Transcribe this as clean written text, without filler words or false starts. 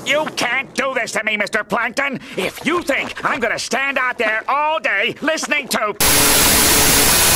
You can't do this to me, Mr. Plankton. If you think I'm gonna stand out there all day listening to...